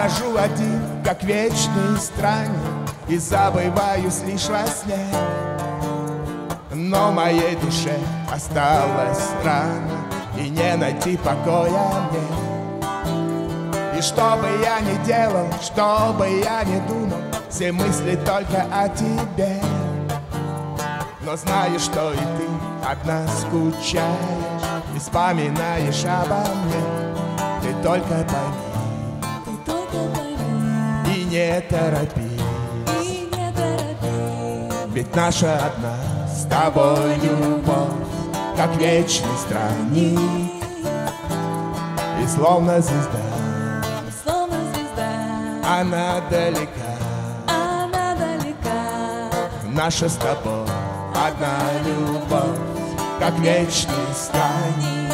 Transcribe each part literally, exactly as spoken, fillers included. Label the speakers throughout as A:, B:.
A: брожу один, как вечный странник, и забываюсь лишь во сне. Но моей душе осталось рано, и не найти покоя мне. И что бы я ни делал, что бы я ни думал, все мысли только о тебе. Но знаю, что и ты одна скучаешь и вспоминаешь обо мне. Ты только пойми,
B: ты только пойми,
A: и не торопи,
B: и не торопи.
A: ведь наша одна с тобой любовь, как вечный странник, и словно звезда,
B: словно звезда,
A: она далека,
B: она далека.
A: наша с тобой одна любовь, как вечный странник.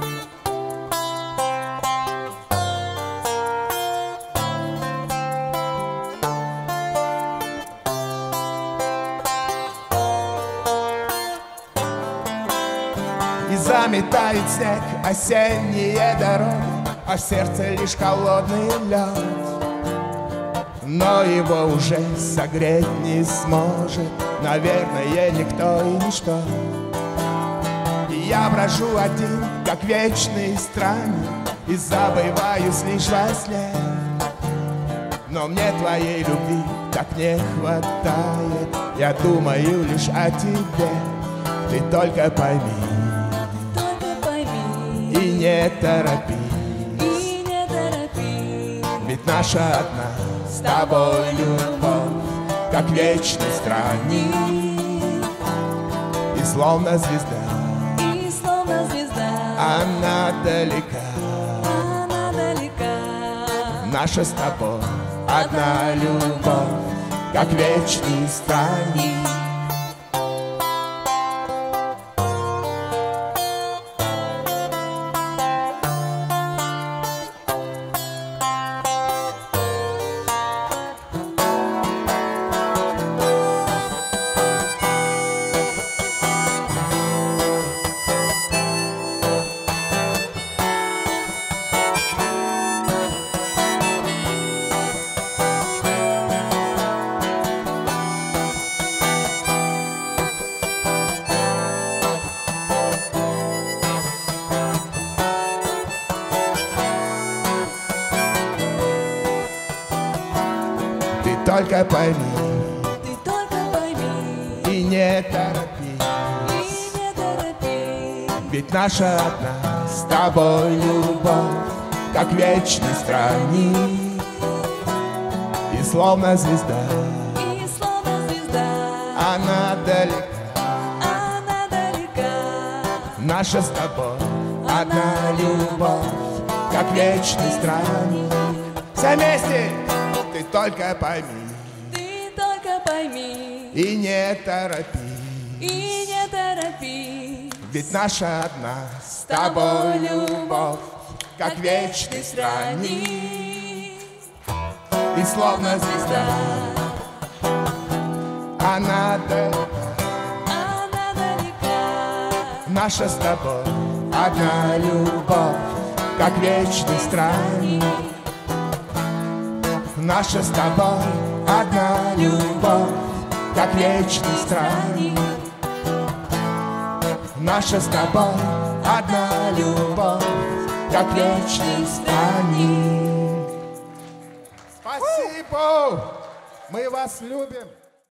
A: И заметает снег осенние дороги, а в сердце лишь холодный лед. Но его уже согреть не сможет, наверное, никто и ничто. И я брожу один, как вечный странник, и забываюсь лишь во сне. Но мне твоей любви так не хватает, я думаю лишь о тебе. Ты только пойми,
B: Только пойми,
A: и не торопи,
B: и не торопи.
A: ведь наша одна с тобой любовь, как вечный странник, и словно звезда,
B: И словно звезда,
A: она далека,
B: она далека.
A: наша с тобой одна любовь, как вечный странник. Ты только пойми,
B: Ты только пойми,
A: и не торопи,
B: и не торопи.
A: ведь наша одна с тобой любовь, как вечный странник, и словно звезда,
B: И словно звезда,
A: она далека,
B: она далека.
A: наша с тобой одна любовь, как вечный странник. Все вместе! Ты только пойми,
B: Ты только пойми,
A: и не торопи,
B: и не торопи.
A: ведь наша одна с тобой любовь, как вечный странник, и словно звезда, она далека,
B: Она далека,
A: наша с тобой одна любовь, как вечный странник, наша с тобой одна любовь, как вечный странник, наша с тобой одна любовь, как вечный странник. Спасибо! Мы вас любим!